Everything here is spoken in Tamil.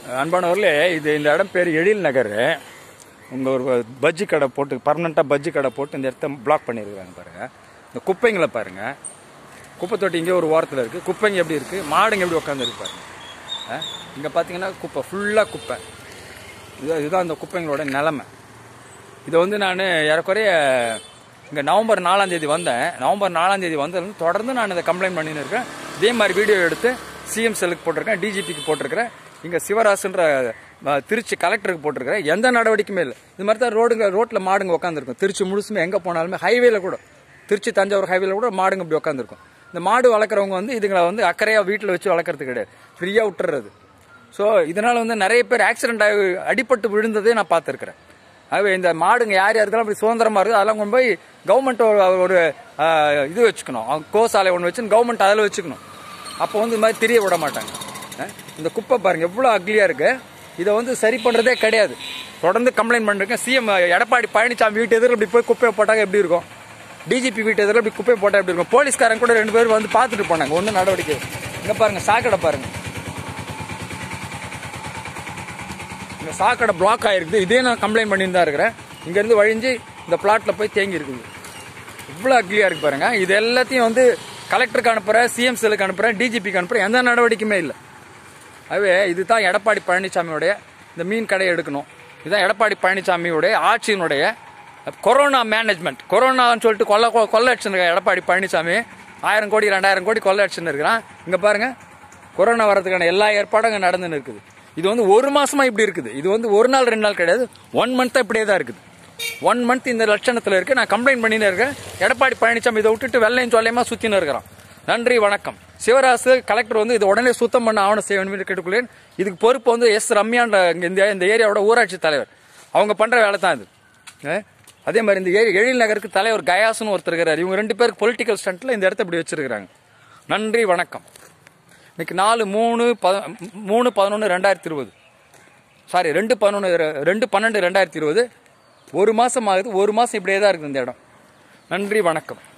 அன்பானவர்களே, இந்த இடம் பேர் எழில் நகர். உங்கள் ஒரு பஜ்ஜி கடை போட்டு பர்மனெண்ட்டாக பஜ்ஜி கடை போட்டு இந்த இடத்த பிளாக் பண்ணியிருக்காங்க பாருங்கள். இந்த குப்பைங்களை பாருங்கள். குப்பை தொட்டி இங்கே ஒரு ஓரத்தில் இருக்குது. குப்பைங்க எப்படி இருக்குது, மாடுங்க எப்படி உட்காந்துருக்கு பாருங்கள். இங்கே பார்த்தீங்கன்னா குப்பை ஃபுல்லாக குப்பை. இதுதான் அந்த குப்பைங்களோட நிலமை. இதை நான் ஏறக்குறைய இங்கே நவம்பர் 4 வந்தேன். நவம்பர் 4 வந்ததுலேருந்து தொடர்ந்து நான் இதை கம்ப்ளைண்ட் பண்ணின்னு இருக்கேன். இதே மாதிரி வீடியோ எடுத்து சிஎம் செல்லுக்கு போட்டிருக்கேன், டிஜிபிக்கு போட்டிருக்கிறேன், இங்கே சிவராசுன்ற திருச்சி கலெக்டருக்கு போட்டிருக்கிறேன். எந்த நடவடிக்கையுமே இல்லை. இது மாதிரி தான் ரோட்டில் மாடுங்க உட்காந்துருக்கும். திருச்சி முழுசுமே எங்கே போனாலுமே ஹைவேல கூட, திருச்சி தஞ்சாவூர் ஹைவேல கூட மாடுங்க இப்படி உட்காந்துருக்கும். இந்த மாடு வளர்க்குறவங்க இதுங்களை அக்கறையாக வீட்டில் வச்சு வளர்க்குறது கிடையாது, ஃப்ரீயாக விட்டுறது. ஸோ இதனால் நிறைய பேர் ஆக்சிடென்ட் ஆகி அடிபட்டு விழுந்ததே நான் பார்த்துருக்குறேன். ஆகவே இந்த மாடுங்க யார் யாருக்கெல்லாம் அப்படி சுதந்திரமாக இருக்குது அதெல்லாம் கொண்டு போய் கவர்மெண்ட் ஒரு இது வச்சுக்கணும், கோசாலை ஒன்று வச்சு கவர்மெண்ட் அதில் வச்சுக்கணும். அப்போ இது மாதிரி தெரிய விட மாட்டாங்க. இந்த குப்பை பாருங்கள் எவ்வளோ அக்லியாக இருக்குது. இதை சரி பண்ணுறதே கிடையாது. தொடர்ந்து கம்ப்ளைண்ட் பண்ணிருக்கேன். சிஎம் எடப்பாடி பழனிசாமி வீட்டு எதிரில் இப்படி போய் குப்பையை போட்டாங்க எப்படி இருக்கும், டிஜிபி வீட்டு எதிரில் இப்படி குப்பையை போட்டால் எப்படி இருக்கும். போலீஸ்காரங்க கூட 2 பேர் பார்த்துட்டு போனாங்க, ஒன்றும் நடவடிக்கை. இங்கே பாருங்கள் சாக்கடை பாருங்கள், இந்த சாக்கடை பிளாக் ஆகிருக்குது. இதே நான் கம்ப்ளைண்ட் பண்ணிட்டு தான் இருக்கிறேன். இங்கேருந்து வழிஞ்சு இந்த பிளாட்டில் போய் தேங்கி இருக்குது. இவ்வளோ அக்லியாக இருக்குது பாருங்கள். இது எல்லாத்தையும் கலெக்டருக்கு அனுப்புகிறேன், சிஎம் செல்லுக்கு அனுப்புகிறேன், டிஜிபிக்கு அனுப்புகிறேன், எந்த நடவடிக்கையுமே இல்லை. அதுவே இதுதான் எடப்பாடி பழனிசாமியோடைய இந்த மீன் கடையை எடுக்கணும். இதுதான் எடப்பாடி பழனிசாமியோடைய ஆட்சியினுடைய கொரோனா மேனேஜ்மெண்ட். கொரோனான்னு சொல்லிட்டு கொள்ளை அடிச்சுருக்க எடப்பாடி பழனிசாமி 1000 கோடி 2000 கோடி கொள்ளை அடிச்சுன்னு இருக்கிறான். இங்கே பாருங்கள், கொரோனா வர்றதுக்கான எல்லா ஏற்பாடும் அங்கே நடந்துன்னு இருக்குது. இது 1 மாசமா இப்படி இருக்குது. இது 1 நாள் 2 நாள் கிடையாது, 1 மந்த்தாக இப்படியே தான் இருக்குது. 1 மந்த் இந்த லட்சணத்தில் இருக்குது. நான் கம்ப்ளைண்ட் பண்ணின்னு இருக்கேன். எடப்பாடி பழனிசாமி இதை விட்டுட்டு வெள்ளையும் சொல்லையுமா சுற்றின்னு இருக்கிறான். நன்றி, வணக்கம். சிவராசு கலெக்டர் இதை உடனே சுத்தம் பண்ண ஆவணம் செய்ய வேண்டும் என்று கேட்டுக்கொள்ளேன். இதுக்கு பொறுப்பு எஸ் ரம்யான்ற இந்த ஏரியாவோட ஊராட்சி தலைவர். அவங்க பண்ணுற வேலை தான் இது. அதே மாதிரி இந்த எழில் நகருக்கு தலைவர் கயாசுன்னு ஒருத்தர் இருக்கிறார். இவங்க 2 பேருக்கு பொலிட்டிக்கல் ஸ்டண்ட்டில் இந்த இடத்த இப்படி வச்சிருக்கிறாங்க. நன்றி, வணக்கம். இன்னைக்கு 4/3/11/2020 சாரி 2/12/2020. 1 மாதம் ஆகுது. 1 மாதம் இப்படியே தான் இருக்குது இந்த இடம். நன்றி, வணக்கம்.